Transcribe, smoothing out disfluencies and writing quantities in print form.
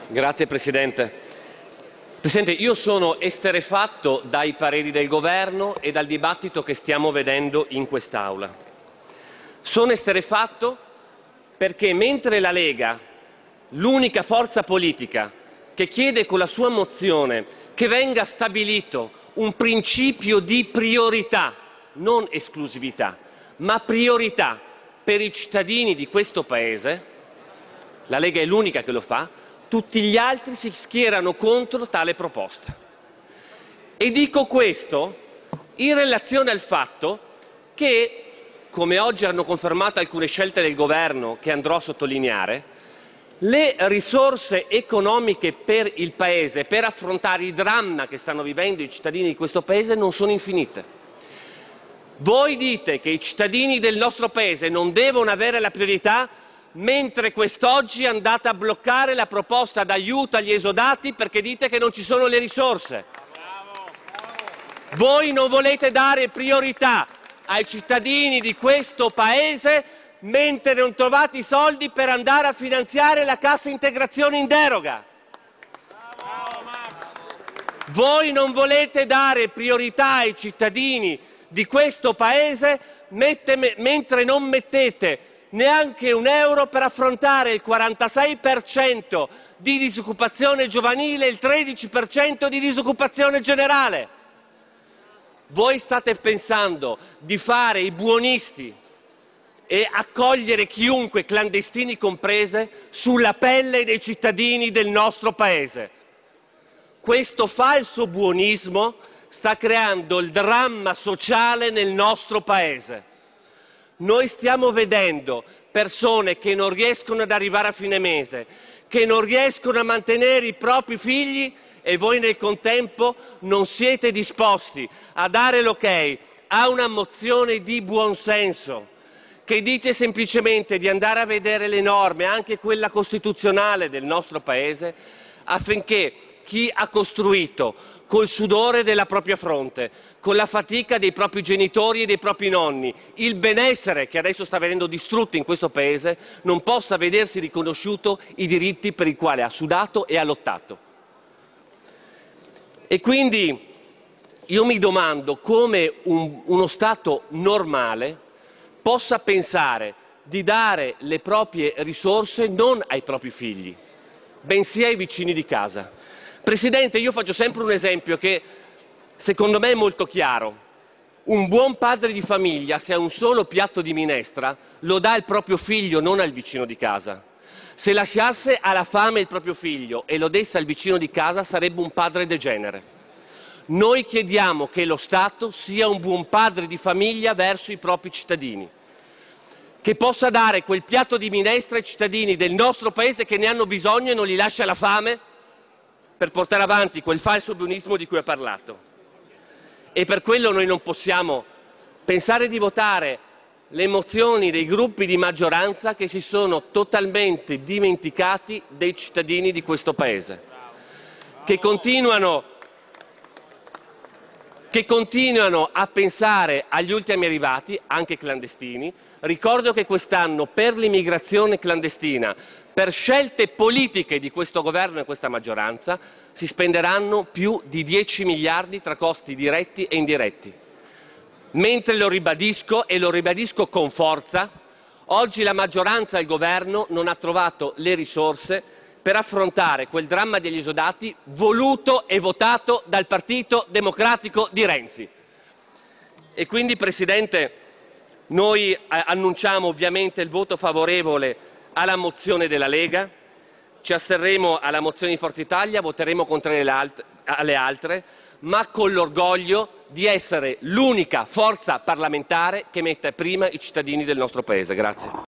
Grazie Presidente. Presidente, io sono esterrefatto dai pareri del Governo e dal dibattito che stiamo vedendo in quest'Aula. Sono esterrefatto perché mentre la Lega, l'unica forza politica che chiede con la sua mozione che venga stabilito un principio di priorità, non esclusività, ma priorità per i cittadini di questo Paese, la Lega è l'unica che lo fa, tutti gli altri si schierano contro tale proposta. E dico questo in relazione al fatto che, come oggi hanno confermato alcune scelte del Governo che andrò a sottolineare, le risorse economiche per il Paese, per affrontare il dramma che stanno vivendo i cittadini di questo Paese, non sono infinite. Voi dite che i cittadini del nostro Paese non devono avere la priorità, mentre quest'oggi andate a bloccare la proposta d'aiuto agli esodati perché dite che non ci sono le risorse. Voi non volete dare priorità ai cittadini di questo Paese mentre non trovate i soldi per andare a finanziare la cassa integrazione in deroga. Voi non volete dare priorità ai cittadini di questo Paese mentre non mettete neanche un euro per affrontare il 46% di disoccupazione giovanile e il 13% di disoccupazione generale. Voi state pensando di fare i buonisti e accogliere chiunque, clandestini comprese, sulla pelle dei cittadini del nostro Paese. Questo falso buonismo sta creando il dramma sociale nel nostro Paese. Noi stiamo vedendo persone che non riescono ad arrivare a fine mese, che non riescono a mantenere i propri figli e voi nel contempo non siete disposti a dare l'ok a una mozione di buonsenso che dice semplicemente di andare a vedere le norme, anche quella costituzionale del nostro Paese, affinché chi ha costruito col sudore della propria fronte, con la fatica dei propri genitori e dei propri nonni, il benessere che adesso sta venendo distrutto in questo Paese, non possa vedersi riconosciuto i diritti per i quali ha sudato e ha lottato. E quindi io mi domando come uno Stato normale possa pensare di dare le proprie risorse non ai propri figli, bensì ai vicini di casa. Presidente, io faccio sempre un esempio che secondo me è molto chiaro. Un buon padre di famiglia, se ha un solo piatto di minestra, lo dà al proprio figlio, non al vicino di casa. Se lasciasse alla fame il proprio figlio e lo desse al vicino di casa, sarebbe un padre degenere. Noi chiediamo che lo Stato sia un buon padre di famiglia verso i propri cittadini, che possa dare quel piatto di minestra ai cittadini del nostro Paese che ne hanno bisogno e non li lascia alla fame per portare avanti quel falso buonismo di cui ho parlato. E per quello noi non possiamo pensare di votare le mozioni dei gruppi di maggioranza che si sono totalmente dimenticati dei cittadini di questo Paese, che continuano a pensare agli ultimi arrivati, anche clandestini. Ricordo che quest'anno per l'immigrazione clandestina, per scelte politiche di questo Governo e questa maggioranza, si spenderanno più di 10 miliardi tra costi diretti e indiretti. Mentre lo ribadisco, e lo ribadisco con forza, oggi la maggioranza e il Governo non ha trovato le risorse per affrontare quel dramma degli esodati voluto e votato dal Partito Democratico di Renzi. E quindi, Presidente, noi annunciamo ovviamente il voto favorevole alla mozione della Lega, ci asterremo alla mozione di Forza Italia, voteremo contro le altre, ma con l'orgoglio di essere l'unica forza parlamentare che mette prima i cittadini del nostro Paese. Grazie.